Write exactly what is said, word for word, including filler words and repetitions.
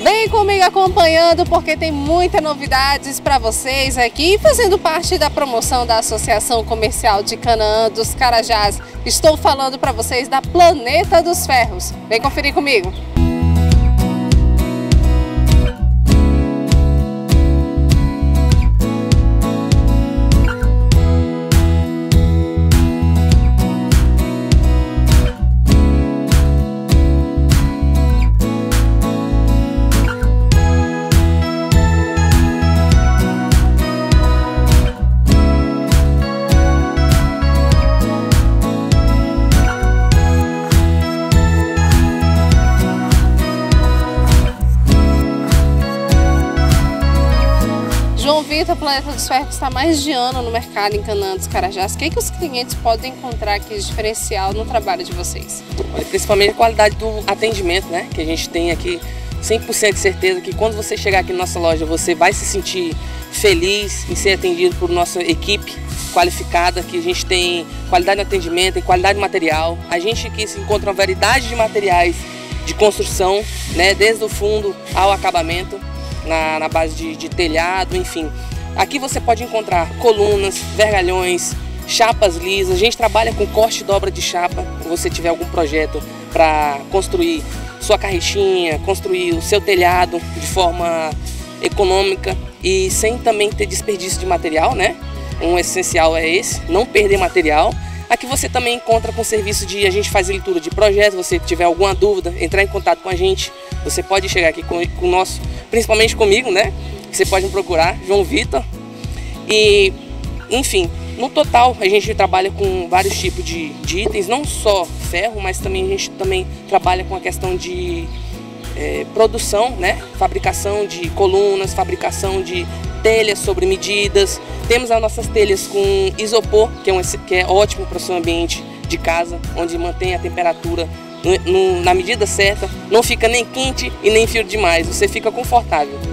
Vem comigo acompanhando porque tem muitas novidades para vocês aqui, fazendo parte da promoção da Associação Comercial de Canaã dos Carajás. Estou falando para vocês da Planeta dos Ferros. Vem conferir comigo. João Vitor, a Planeta dos Ferros está há mais de ano no mercado em Canaã dos Carajás. O que, é que os clientes podem encontrar aqui de diferencial no trabalho de vocês? Olha, principalmente a qualidade do atendimento, né? Que a gente tem aqui cem por cento de certeza que quando você chegar aqui na nossa loja, você vai se sentir feliz em ser atendido por nossa equipe qualificada, que a gente tem qualidade de atendimento e qualidade de material. A gente aqui se encontra uma variedade de materiais de construção, né? Desde o fundo ao acabamento. Na, na base de, de telhado, enfim. Aqui você pode encontrar colunas, vergalhões, chapas lisas. A gente trabalha com corte e dobra de chapa. Se você tiver algum projeto para construir sua carrechinha, construir o seu telhado de forma econômica e sem também ter desperdício de material, né? Um essencial é esse, não perder material. Aqui você também encontra com serviço de, a gente faz leitura de projetos. Se você tiver alguma dúvida, entrar em contato com a gente, você pode chegar aqui com, com o nosso, principalmente comigo, né? Você pode me procurar, João Vitor. E, enfim, no total a gente trabalha com vários tipos de, de itens, não só ferro, mas também a gente também trabalha com a questão de é, produção, né? Fabricação de colunas, fabricação de telhas sobre medidas. Temos as nossas telhas com isopor, que é, um, que é ótimo para o seu ambiente de casa, onde mantém a temperatura no, no, na medida certa, não fica nem quente e nem frio demais, você fica confortável.